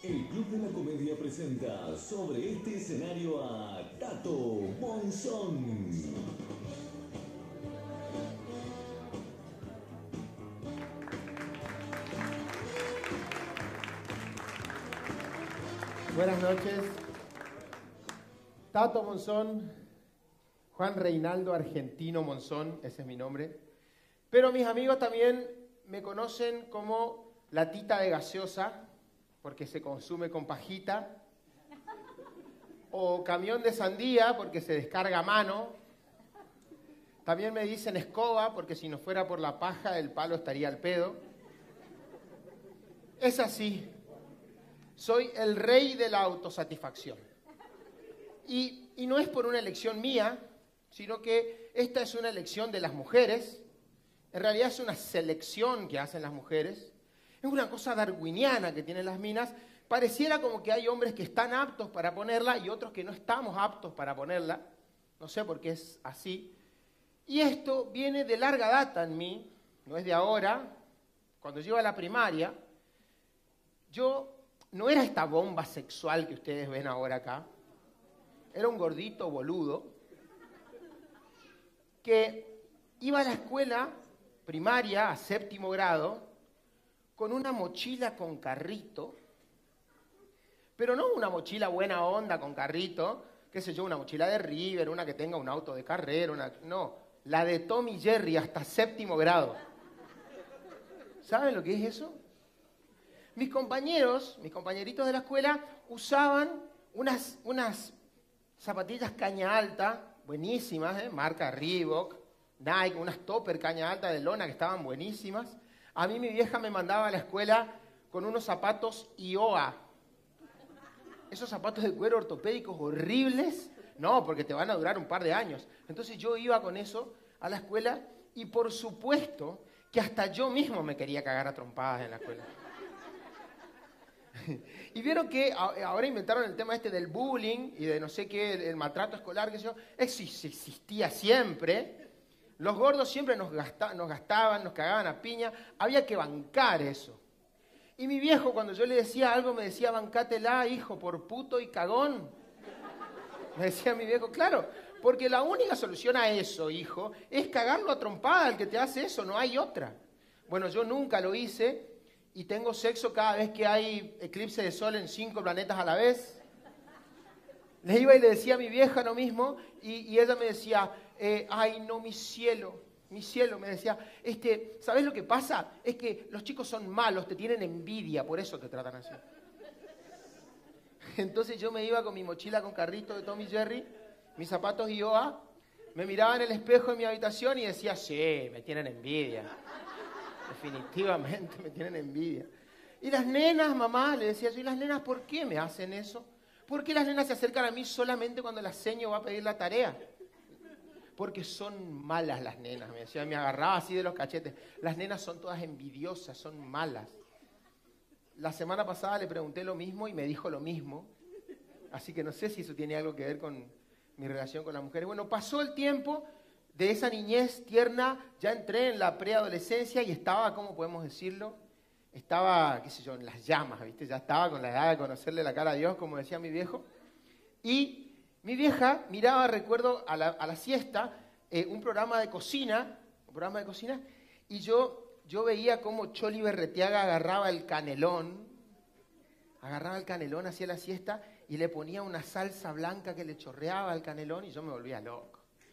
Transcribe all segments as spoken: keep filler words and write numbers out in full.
El Club de la Comedia presenta sobre este escenario a Tato Monzón. Buenas noches. Tato Monzón, Juan Reinaldo Argentino Monzón, ese es mi nombre. Pero mis amigos también me conocen como la tita de gaseosa, porque se consume con pajita, o camión de sandía, porque se descarga a mano. También me dicen escoba, porque si no fuera por la paja, el palo estaría al pedo. Es así. Soy el rey de la autosatisfacción. Y, y no es por una elección mía, sino que esta es una elección de las mujeres. En realidad es una selección que hacen las mujeres. Es una cosa darwiniana que tienen las minas. Pareciera como que hay hombres que están aptos para ponerla y otros que no estamos aptos para ponerla. No sé por qué es así. Y esto viene de larga data en mí, no es de ahora. Cuando yo iba a la primaria, yo no era esta bomba sexual que ustedes ven ahora acá. Era un gordito boludo que iba a la escuela primaria a séptimo grado con una mochila con carrito, pero no una mochila buena onda con carrito, qué sé yo, una mochila de River, una que tenga un auto de carrera, una, no, la de Tom y Jerry hasta séptimo grado. ¿Saben lo que es eso? Mis compañeros, mis compañeritos de la escuela, usaban unas, unas zapatillas caña alta, buenísimas, ¿eh? Marca Reebok, Nike, unas topper caña alta de lona que estaban buenísimas. A mí mi vieja me mandaba a la escuela con unos zapatos I O A. Esos zapatos de cuero ortopédicos horribles, no, porque te van a durar un par de años. Entonces yo iba con eso a la escuela y por supuesto que hasta yo mismo me quería cagar a trompadas en la escuela. Y vieron que ahora inventaron el tema este del bullying y de no sé qué, el, el maltrato escolar, que yo, eso existía siempre. Los gordos siempre nos, gasta, nos gastaban, nos cagaban a piña, había que bancar eso. Y mi viejo, cuando yo le decía algo, me decía, bancátela, hijo, por puto y cagón. Me decía mi viejo, claro, porque la única solución a eso, hijo, es cagarlo a trompada, el que te hace eso, no hay otra. Bueno, yo nunca lo hice. Y tengo sexo cada vez que hay eclipse de sol en cinco planetas a la vez. Le iba y le decía a mi vieja lo mismo, y, y ella me decía, eh, ay no, mi cielo, mi cielo, me decía, este, ¿sabes lo que pasa? Es que los chicos son malos, te tienen envidia, por eso te tratan así. Entonces yo me iba con mi mochila con carrito de Tom y Jerry, mis zapatos I O A, me miraba en el espejo en mi habitación y decía, sí, me tienen envidia. Definitivamente me tienen envidia. Y las nenas, mamá, le decía yo, ¿y las nenas por qué me hacen eso? ¿Por qué las nenas se acercan a mí solamente cuando la seño va a pedir la tarea? Porque son malas las nenas, me decía, me agarraba así de los cachetes. Las nenas son todas envidiosas, son malas. La semana pasada le pregunté lo mismo y me dijo lo mismo. Así que no sé si eso tiene algo que ver con mi relación con las mujeres. Bueno, pasó el tiempo. De esa niñez tierna, ya entré en la preadolescencia y estaba, ¿cómo podemos decirlo? Estaba, qué sé yo, en las llamas, ¿viste? Ya estaba con la edad de conocerle la cara a Dios, como decía mi viejo. Y mi vieja miraba, recuerdo, a la, a la siesta, eh, un programa de cocina, un programa de cocina, y yo, yo veía cómo Choli Berretiaga agarraba el canelón, agarraba el canelón, hacía la siesta, y le ponía una salsa blanca que le chorreaba al canelón, y yo me volvía loco.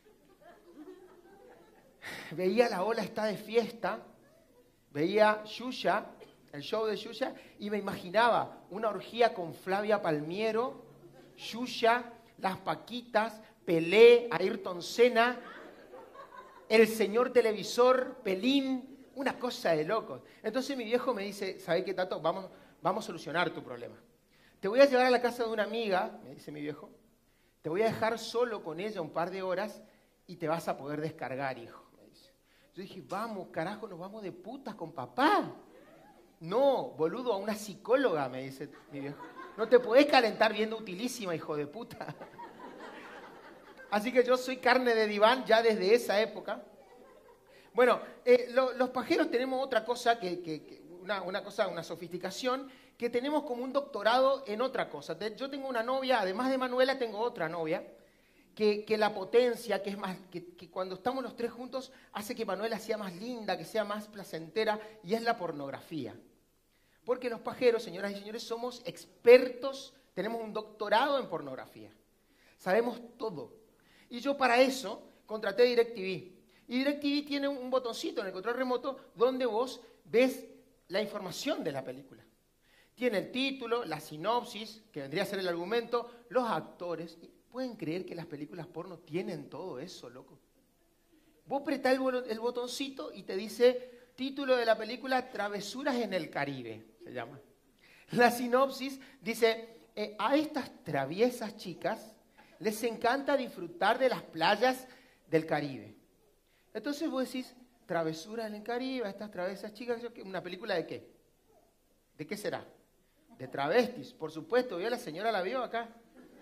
Veía La Ola está de fiesta, veía Xuxa, el show de Xuxa, y me imaginaba una orgía con Flavia Palmiero, Xuxa, las Paquitas, Pelé, Ayrton Senna, el señor televisor, Pelín, una cosa de locos. Entonces mi viejo me dice, ¿sabes qué, Tato? Vamos, vamos a solucionar tu problema. Te voy a llevar a la casa de una amiga, me dice mi viejo, te voy a dejar solo con ella un par de horas y te vas a poder descargar, hijo. Yo dije, vamos, carajo, nos vamos de putas con papá. No, boludo, a una psicóloga, me dice mi viejo. No te podés calentar viendo Utilísima, hijo de puta. Así que yo soy carne de diván ya desde esa época. Bueno, eh, lo, los pajeros tenemos otra cosa que, que, que una, una cosa, una sofisticación, que tenemos como un doctorado en otra cosa. Yo tengo una novia, además de Manuela, tengo otra novia, que, que la potencia, que es más, que, que cuando estamos los tres juntos, hace que Manuela sea más linda, que sea más placentera, y es la pornografía. Porque los pajeros, señoras y señores, somos expertos, tenemos un doctorado en pornografía. Sabemos todo. Y yo para eso contraté DirecTV. Y DirecTV tiene un botoncito en el control remoto donde vos ves la información de la película. Tiene el título, la sinopsis, que vendría a ser el argumento, los actores. ¿Y pueden creer que las películas porno tienen todo eso, loco? Vos apretás el, el botoncito y te dice título de la película Travesuras en el Caribe, se llama. La sinopsis dice, eh, a estas traviesas chicas les encanta disfrutar de las playas del Caribe. Entonces vos decís, Travesuras en el Caribe, a estas traviesas chicas, ¿una película de qué? ¿De qué será? De travestis, por supuesto, ¿vio? La señora la vio acá.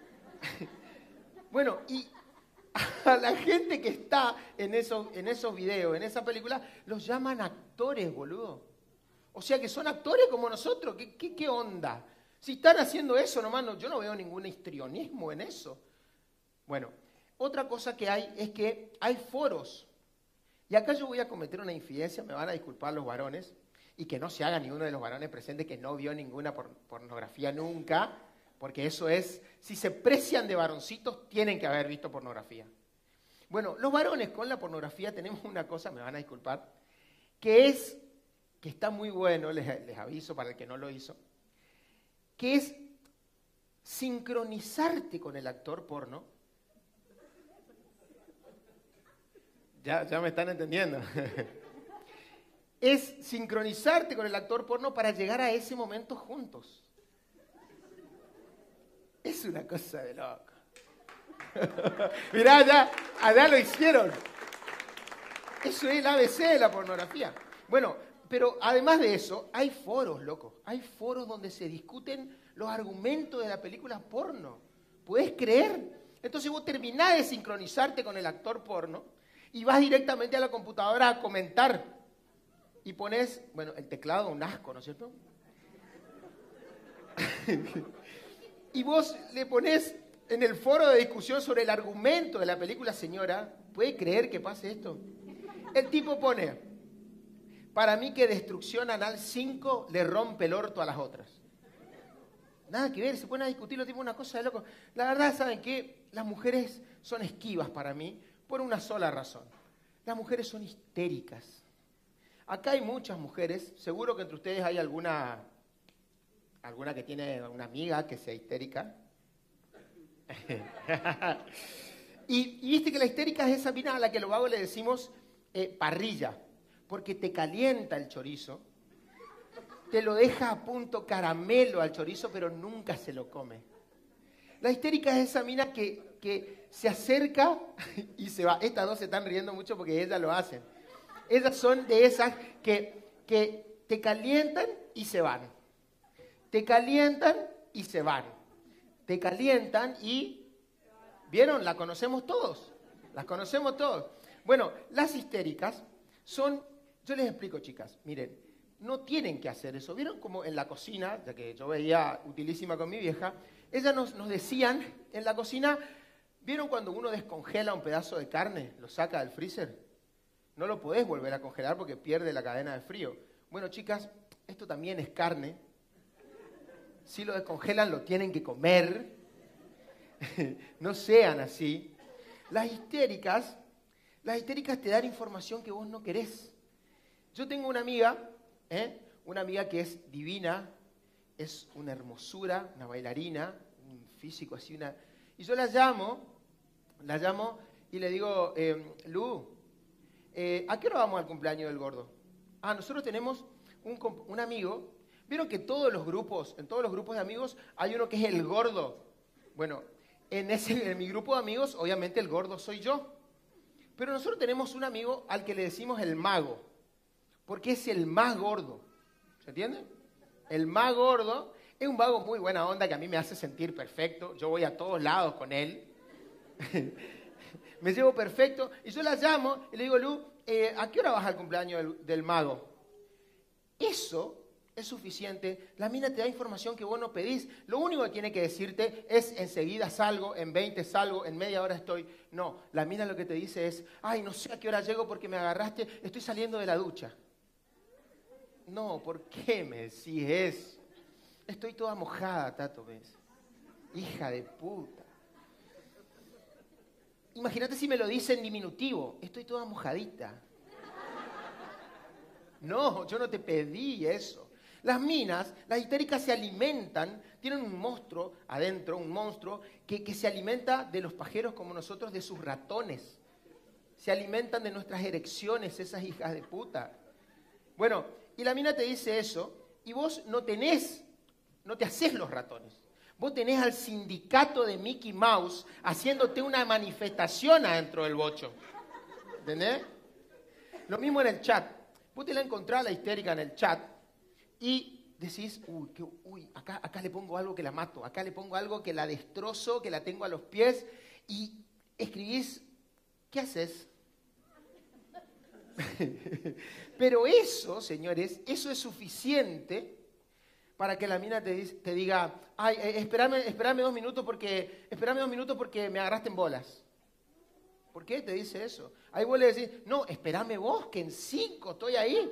Bueno, y a la gente que está en esos, en esos videos, en esa película, los llaman actores, boludo. O sea que son actores como nosotros. ¿Qué, qué, qué onda? Si están haciendo eso nomás, no, yo no veo ningún histrionismo en eso. Bueno, otra cosa que hay es que hay foros. Y acá yo voy a cometer una infidencia, me van a disculpar los varones, y que no se haga ninguno de los varones presentes que no vio ninguna por, pornografía nunca, porque eso es, si se precian de varoncitos, tienen que haber visto pornografía. Bueno, los varones con la pornografía tenemos una cosa, me van a disculpar, que es, que está muy bueno, les, les aviso para el que no lo hizo, que es sincronizarte con el actor porno. Ya, ya me están entendiendo. Es sincronizarte con el actor porno para llegar a ese momento juntos. Es una cosa de loco. Mirá, ya, allá lo hicieron. Eso es el A B C de la pornografía. Bueno, pero además de eso, hay foros, loco. Hay foros donde se discuten los argumentos de la película porno. ¿Puedes creer? Entonces vos terminás de sincronizarte con el actor porno y vas directamente a la computadora a comentar. Y pones, bueno, el teclado, un asco, ¿no es cierto? Y vos le pones en el foro de discusión sobre el argumento de la película, señora, ¿puede creer que pase esto? El tipo pone, para mí que Destrucción Anal cinco le rompe el orto a las otras. Nada que ver, se ponen a discutir lo tipo una cosa de loco. La verdad, ¿saben qué? Las mujeres son esquivas para mí por una sola razón. Las mujeres son histéricas. Acá hay muchas mujeres, seguro que entre ustedes hay alguna, alguna que tiene una amiga que sea histérica. y, y viste que la histérica es esa mina a la que los vagos le decimos eh, parrilla, porque te calienta el chorizo, te lo deja a punto caramelo al chorizo, pero nunca se lo come. La histérica es esa mina que, que se acerca y se va. Estas dos se están riendo mucho porque ellas lo hacen. Esas son de esas que, que te calientan y se van. Te calientan y se van. Te calientan y... ¿Vieron? La conocemos todos. Las conocemos todos. Bueno, las histéricas son... Yo les explico, chicas. Miren, no tienen que hacer eso. ¿Vieron como en la cocina, ya que yo veía utilísima con mi vieja, ellas nos, nos decían en la cocina, ¿vieron cuando uno descongela un pedazo de carne, lo saca del freezer? No lo podés volver a congelar porque pierde la cadena de frío. Bueno, chicas, esto también es carne. Si lo descongelan, lo tienen que comer. No sean así. Las histéricas, las histéricas te dan información que vos no querés. Yo tengo una amiga, ¿eh? una amiga que es divina, es una hermosura, una bailarina, un físico así, una... Y yo la llamo, la llamo y le digo, eh, Lu, Eh, ¿a qué hora vamos al cumpleaños del gordo? Ah, nosotros tenemos un, un amigo. ¿Vieron que todos los grupos, en todos los grupos de amigos, hay uno que es el gordo? Bueno, en, ese, en mi grupo de amigos, obviamente el gordo soy yo. Pero nosotros tenemos un amigo al que le decimos el mago, porque es el más gordo. ¿Se entiende? El más gordo es un vago muy buena onda que a mí me hace sentir perfecto. Yo voy a todos lados con él. Me llevo perfecto, y yo la llamo y le digo, Lu, eh, ¿a qué hora vas al cumpleaños del, del mago? Eso es suficiente. La mina te da información que vos no pedís. Lo único que tiene que decirte es enseguida salgo, en veinte salgo, en media hora estoy. No, la mina lo que te dice es, ay, no sé a qué hora llego porque me agarraste, estoy saliendo de la ducha. No, ¿por qué me decís eso? Estoy toda mojada, Tato, ¿ves? Hija de puta. Imagínate si me lo dice en diminutivo, estoy toda mojadita. No, yo no te pedí eso. Las minas, las histéricas se alimentan, tienen un monstruo adentro, un monstruo que, que se alimenta de los pajeros como nosotros, de sus ratones. Se alimentan de nuestras erecciones, esas hijas de puta. Bueno, y la mina te dice eso, y vos no tenés, no te haces los ratones. Vos tenés al sindicato de Mickey Mouse haciéndote una manifestación adentro del bocho. ¿Entendés? Lo mismo en el chat. Vos te la encontrás la histérica en el chat y decís, uy, que, uy acá, acá le pongo algo que la mato, acá le pongo algo que la destrozo, que la tengo a los pies, y escribís, ¿qué haces? Pero eso, señores, eso es suficiente para que la mina te, te diga, ay, eh, espérame, espérame dos minutos porque, espérame dos minutos porque me agarraste en bolas. ¿Por qué te dice eso? Ahí vos le decís, no, espérame vos, que en cinco estoy ahí.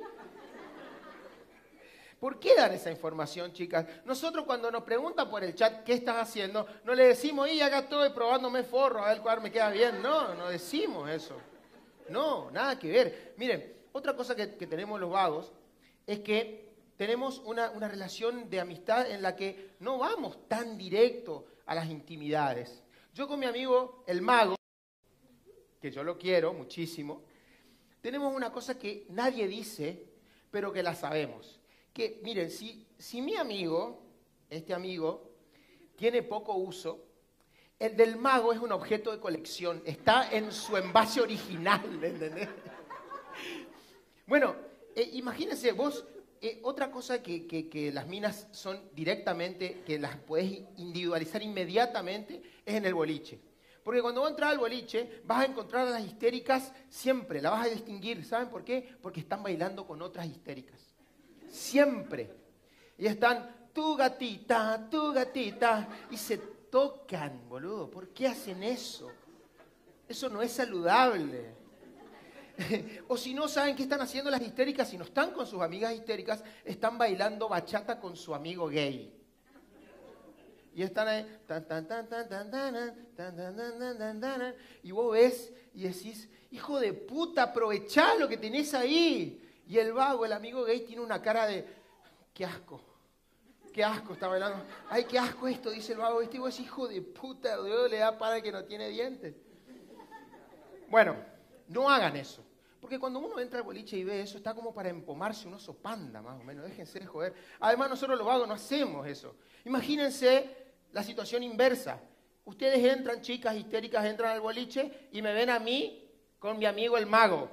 ¿Por qué dar esa información, chicas? Nosotros cuando nos preguntan por el chat qué estás haciendo, no le decimos, y acá estoy probándome forro, a ver cuál me queda bien. No, no decimos eso. No, nada que ver. Miren, otra cosa que, que tenemos los vagos es que tenemos una, una relación de amistad en la que no vamos tan directo a las intimidades. Yo con mi amigo, el mago, que yo lo quiero muchísimo, tenemos una cosa que nadie dice, pero que la sabemos. Que, miren, si, si mi amigo, este amigo, tiene poco uso, el del mago es un objeto de colección, está en su envase original, ¿entendés? Bueno, eh, imagínense vos, eh, otra cosa que, que, que las minas son directamente, que las podés individualizar inmediatamente, es en el boliche. Porque cuando vos entras al boliche, vas a encontrar a las histéricas siempre, la vas a distinguir. ¿Saben por qué? Porque están bailando con otras histéricas. Siempre. Y están, tu gatita, tu gatita, y se tocan, boludo. ¿Por qué hacen eso? Eso no es saludable. O si no saben qué están haciendo las histéricas, si no están con sus amigas histéricas, están bailando bachata con su amigo gay. Y están ahí, tan, tan, tan, tan, tan, tan, tan, tan, tan, tan, tan, y vos ves y decís, hijo de puta, aprovechá lo que tenés ahí. Y el vago, el amigo gay, tiene una cara de, qué asco, qué asco está bailando. Ay, qué asco esto, dice el vago. Este vos, hijo de puta, de dónde le da para que no tiene dientes. Bueno, no hagan eso. Porque cuando uno entra al boliche y ve eso, está como para empomarse un oso panda, más o menos. Déjense de joder. Además, nosotros los vagos no hacemos eso. Imagínense la situación inversa. Ustedes entran, chicas histéricas, entran al boliche y me ven a mí con mi amigo el mago.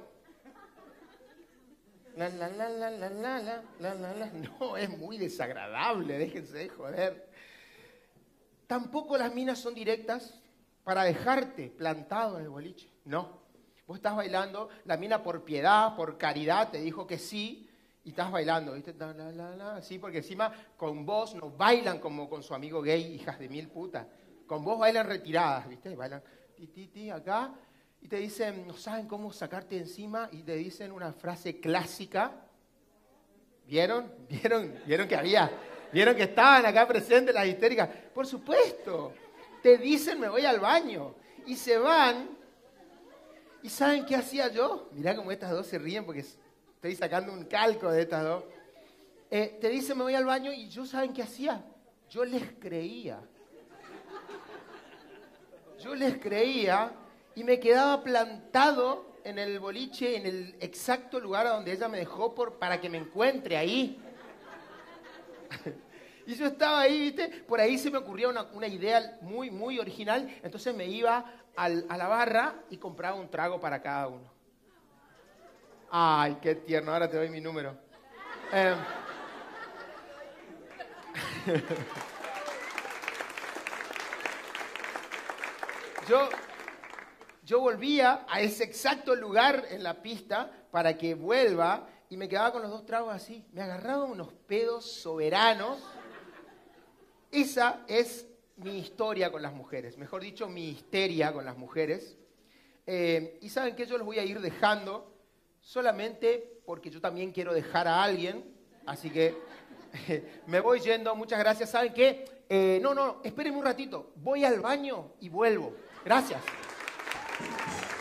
La, la, la, la, la, la, la, la, la, la. No, es muy desagradable, déjense de joder. Tampoco las minas son directas para dejarte plantado en el boliche. No. Vos estás bailando, la mina por piedad, por caridad, te dijo que sí, y estás bailando, ¿viste? La, la, la, la, sí, porque encima con vos no bailan como con su amigo gay, hijas de mil putas. Con vos bailan retiradas, ¿viste? Bailan ti, ti, ti, acá, y te dicen, no saben cómo sacarte encima, y te dicen una frase clásica. ¿Vieron? ¿Vieron? ¿Vieron que había? ¿Vieron que estaban acá presentes las histéricas? Por supuesto. Te dicen, me voy al baño. Y se van. ¿Y saben qué hacía yo? Mirá cómo estas dos se ríen porque estoy sacando un calco de estas dos. Eh, te dicen, me voy al baño, y yo, ¿saben qué hacía? Yo les creía. Yo les creía y me quedaba plantado en el boliche, en el exacto lugar a donde ella me dejó por, para que me encuentre ahí. Y yo estaba ahí, ¿viste? Por ahí se me ocurría una, una idea muy, muy original. Entonces me iba al, a la barra y compraba un trago para cada uno. Ay, qué tierno. Ahora te doy mi número. Eh... yo, yo volvía a ese exacto lugar en la pista para que vuelva y me quedaba con los dos tragos así. Me agarraba unos pedos soberanos. Esa es mi historia con las mujeres, mejor dicho, mi histeria con las mujeres. Eh, y ¿saben qué? Yo los voy a ir dejando solamente porque yo también quiero dejar a alguien. Así que eh, me voy yendo. Muchas gracias. ¿Saben qué? Eh, no, no, espérenme un ratito. Voy al baño y vuelvo. Gracias.